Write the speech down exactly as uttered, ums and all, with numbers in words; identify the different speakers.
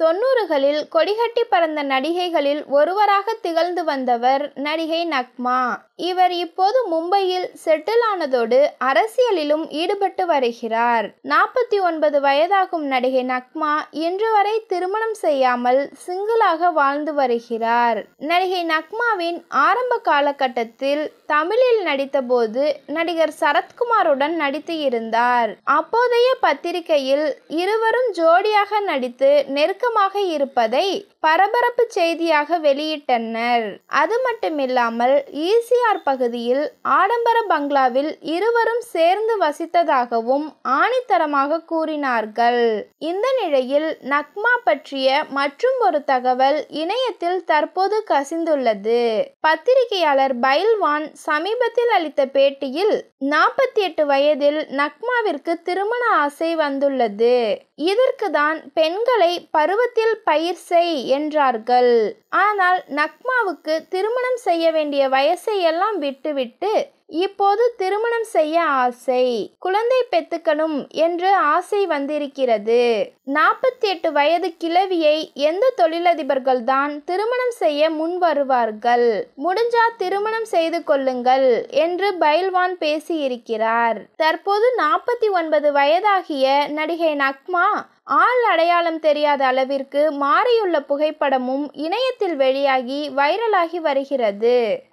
Speaker 1: தொன்னூறுகளில் கொடிகட்டி பறந்த நடிகைகளில் ஒருவராக திகழ்ந்து வந்தவர் நடிகை நக்மா. இவர் இப்போது மும்பையில் செட்டில் ஆனதோடு அரசியலிலும் ஈடுபட்டு வருகிறார். நாற்பத்தி ஒன்பது வயதாகும் நடிகை நக்மா இன்று வரை திருமணம் செய்யாமல் சிங்கிளாக வாழ்ந்து வருகிறார். நடிகை நக்மாவின் ஆரம்ப காலகட்டத்தில் தமிழில் நடித்தபோது நடிகர் சரத்குமாருடன் நடித்து இருந்தார். அப்போதைய பத்திரிகையில் இருவரும் ஜோடியாக நடித்து நெருக்கமாக இருப்பதை பரபரப்பு செய்தியாக வெளியிட்டனர். அது மட்டுமில்லாமல் ஈசிஆர் பகுதியில் ஆடம்பர பங்களாவில் இருவரும் சேர்ந்து வசித்ததாகவும் ஆணித்தரமாக கூறினார்கள். இந்த நிலையில் நக்மா பற்றிய மற்றும் ஒரு தகவல் இணையத்தில் தற்போது கசிந்துள்ளது. பத்திரிகையாளர் பைல்வான் சமீபத்தில் அளித்த பேட்டியில் நாற்பத்தி எட்டு வயதில் நக்மாவிற்கு திருமண ஆசை வந்துள்ளது. இதற்கு தான் பெண்களை பருவத்தில் பயிர் செய் என்றார்கள். ஆனால் நக்மாவுக்கு திருமணம் செய்ய வேண்டிய வயசை எல்லாம் விட்டுவிட்டு இப்போது திருமணம் செய்ய ஆசை, குழந்தை பெத்துக்கணும் என்று ஆசை வந்திருக்கிறது. நாற்பத்தி எட்டு வயது கிழவியை எந்த தொழிலதிபர்கள் தான் திருமணம் செய்ய முன் வருவார்கள்? முடிஞ்சா திருமணம் செய்து கொள்ளுங்கள் என்று பைல்வான் பேசியிருக்கிறார். தற்போது நாற்பத்தி ஒன்பது வயதாகிய நடிகை நக்மா ஆள் அடையாளம் தெரியாத அளவிற்கு மாறியுள்ள புகைப்படமும் இணையத்தில் வெளியாகி வைரலாகி வருகிறது.